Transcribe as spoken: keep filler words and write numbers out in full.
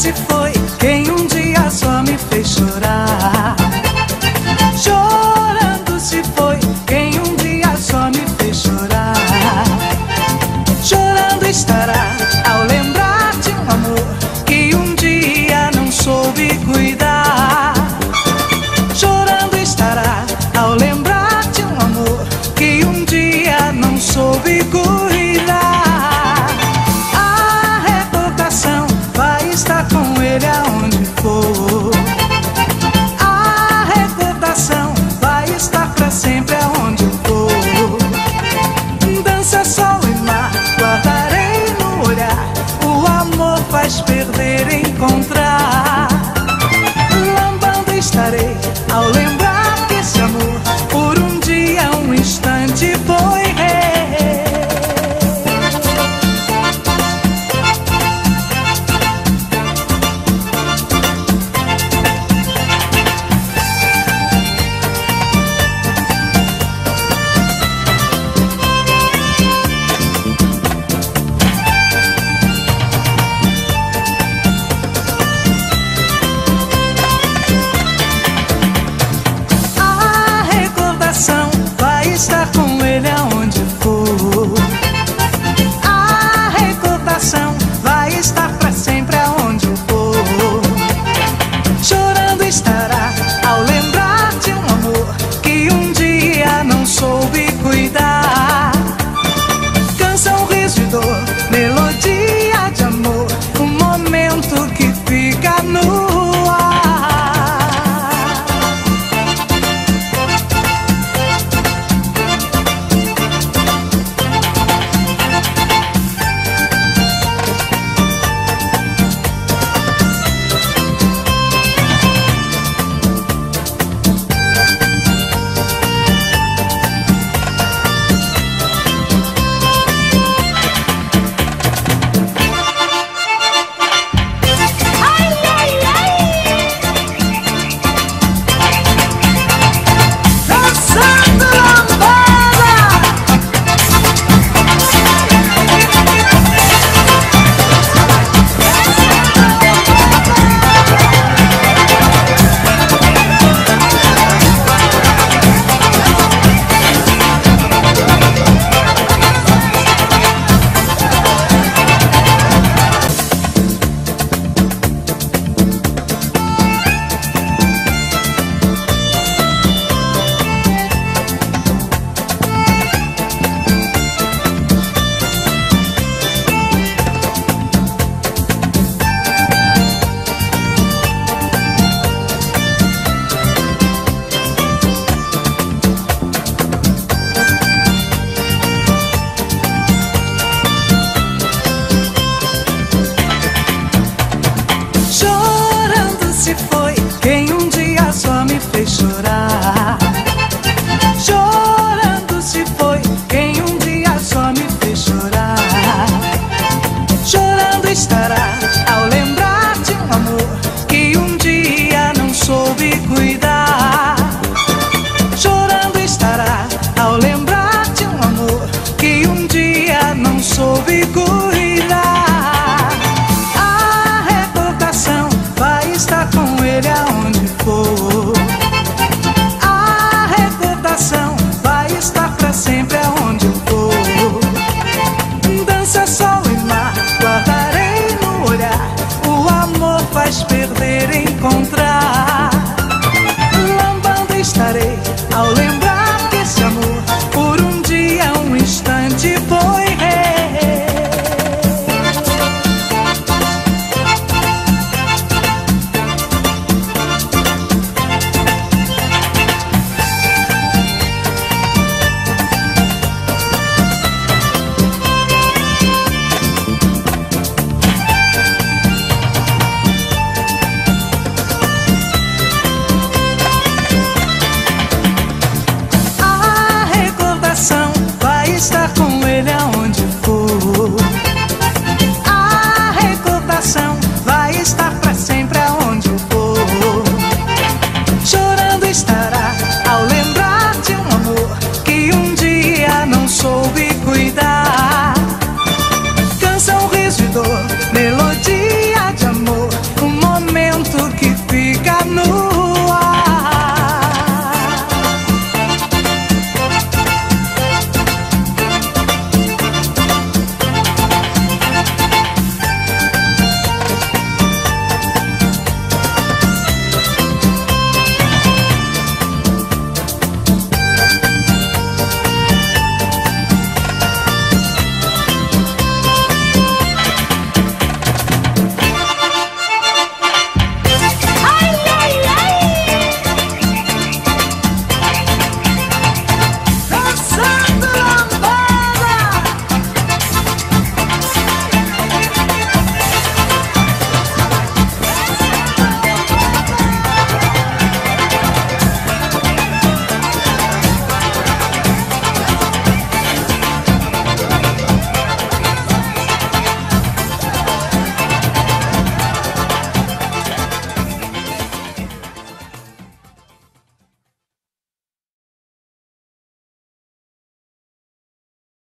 se foi quem um dia só me fez chorar. Chorando se foi quem um dia só me fez chorar. Chorando estará ao lembrar de um amor que um dia não soube cuidar. Chorando estará ao lembrar de um amor que um dia não soube cuidar. A recordação vai estar com ele aonde for. A recordação vai estar pra sempre aonde eu for. Dança, sol e mar, guardarei no olhar. O amor faz perder, encontrar.